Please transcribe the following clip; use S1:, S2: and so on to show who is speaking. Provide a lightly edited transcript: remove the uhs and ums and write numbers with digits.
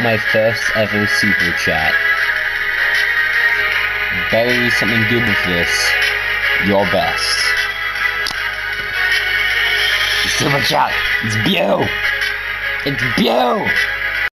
S1: my first ever super chat. Better do something good with this. Your best. Super chat. It's Beau. It's Beau.